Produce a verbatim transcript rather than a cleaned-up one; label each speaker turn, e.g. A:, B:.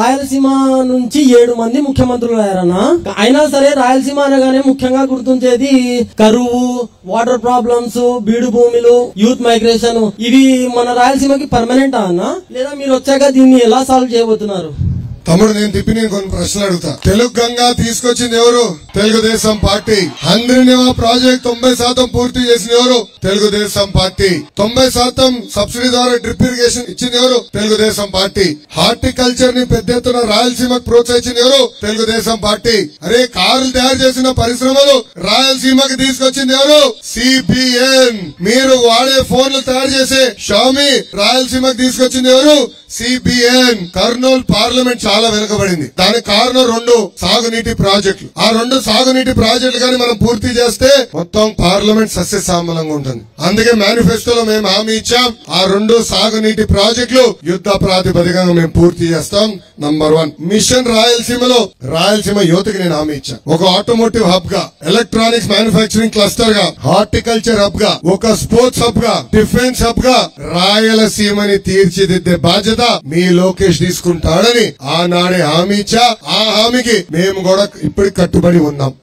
A: రాయలసీమ నుంచి ఏడు మంది ముఖ్యమంత్రులు అయ్యారన్నా. అయినా సరే రాయలసీమ అనగానే ముఖ్యంగా గుర్తుంచేది కరువు, వాటర్ ప్రాబ్లమ్స్, బీడు భూములు, యూత్ మైగ్రేషన్. ఇవి మన రాయలసీమకి పర్మనెంట్ అన్నా, లేదా మీరు వచ్చాక దీన్ని ఎలా సాల్వ్ చేయబోతున్నారు?
B: తమ్ముడు, నేను తిప్పి నేను కొన్ని ప్రశ్నలు అడుగుతా. తెలుగు గంగా తీసుకొచ్చింది ఎవరు? తెలుగుదేశం పార్టీ. హంద్రీనివా ప్రాజెక్ట్ తొంభై శాతం పూర్తి చేసింది ఎవరు? తెలుగుదేశం పార్టీ. తొంభై శాతం సబ్సిడీ ద్వారా డ్రిప్ ఇరిగేషన్ ఇచ్చింది ఎవరు? తెలుగుదేశం పార్టీ. హార్టికల్చర్ ని పెద్ద ఎత్తున రాయలసీమకు ప్రోత్సహించింది ఎవరు? తెలుగుదేశం పార్టీ. అరే, కార్లు తయారు చేసిన పరిశ్రమలు రాయలసీమకి తీసుకొచ్చింది ఎవరు? సిబిఎన్. మీరు వాడే ఫోన్లు తయారు చేసే షామీ రాయలసీమకి తీసుకొచ్చింది ఎవరు? సిబిఎన్. కర్నూలు పార్లమెంట్ చాలా వెనుకబడింది. దానికి కారణం రెండు సాగునీటి ప్రాజెక్టులు. ఆ రెండు సాగునీటి ప్రాజెక్టులు కానీ మనం పూర్తి చేస్తే మొత్తం పార్లమెంట్ సస్యశ్యామలంగా ఉంటుంది. అందుకే మేనిఫెస్టోలో మేము హామీ ఇచ్చాం, ఆ రెండు సాగునీటి ప్రాజెక్టులు యుద్ధ ప్రాతిపదికగా మేము పూర్తి చేస్తాం. నంబర్ వన్ మిషన్ రాయలసీమలో రాయలసీమ యువతకి నేను హామీ ఇచ్చాను. ఒక ఆటోమోటివ్ హబ్ గా, ఎలక్ట్రానిక్స్ మ్యానుఫ్యాక్చరింగ్ క్లస్టర్ గా, హార్టికల్చర్ హబ్ గా, ఒక స్పోర్ట్స్ హబ్ గా, డిఫెన్స్ హబ్ గా రాయలసీమని తీర్చిదిద్దే బాధ్యత మీ లోకేష్ తీసుకుంటాడని ఆనాడే హామీ ఇచ్చా. ఆ హామీకి మేము కూడా ఇప్పటికి కట్టుబడి ఉన్నాం.